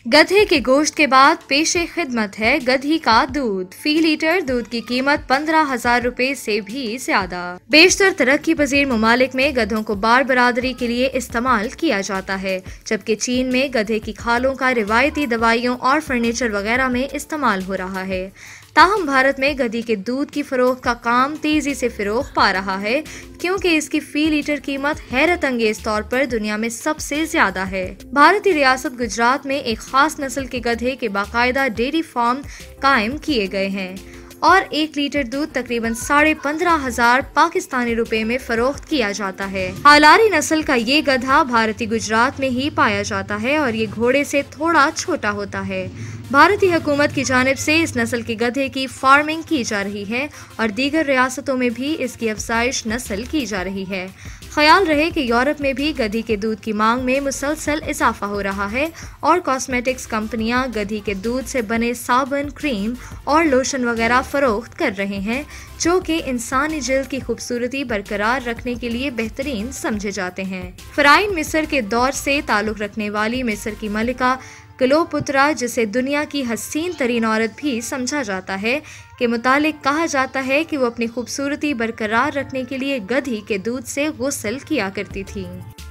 गधे के गोश्त के बाद पेशे खिदमत है गधी का दूध। फी लीटर दूध की कीमत 15,000 रुपए से भी ज्यादा। बेशतर तरक्की पजीर ममालिक में गधों को बार बरादरी के लिए इस्तेमाल किया जाता है, जबकि चीन में गधे की खालों का रिवायती दवाइयों और फर्नीचर वगैरह में इस्तेमाल हो रहा है। ताहम भारत में गधी के दूध की फरोख्त का काम तेजी से फिरोग पा रहा है, क्योंकि इसकी फी लीटर कीमत हैरत अंगेज तौर पर दुनिया में सबसे ज्यादा है। भारतीय रियासत गुजरात में एक खास नस्ल के गधे के बाकायदा डेयरी फार्म कायम किए गए हैं और 1 लीटर दूध तकरीबन 15,500 पाकिस्तानी रुपए में फरोख्त किया जाता है। हालारी नस्ल का ये गधा भारतीय गुजरात में ही पाया जाता है और ये घोड़े से थोड़ा छोटा होता है। भारतीय हुकूमत की जानिब से इस नस्ल के गधे की फार्मिंग की जा रही है और दीगर रियासतों में भी इसकी अफजाइश नस्ल की जा रही है। ख्याल रहे कि यूरोप में भी गधी के दूध की मांग में मुसलसल इजाफा हो रहा है और कॉस्मेटिक्स कंपनियां गधी के दूध से बने साबुन, क्रीम और लोशन वगैरह फरोख्त कर रहे हैं, जो कि इंसानी जिल्द की खूबसूरती बरकरार रखने के लिए बेहतरीन समझे जाते हैं। फराइन मिस्र के दौर से ताल्लुक रखने वाली मिस्र की मलिका क्लियोपात्रा, जिसे दुनिया की हसीन तरीन औरत भी समझा जाता है, के मुतालिक कहा जाता है कि वो अपनी खूबसूरती बरकरार रखने के लिए गधी के दूध से गुस्ल किया करती थी।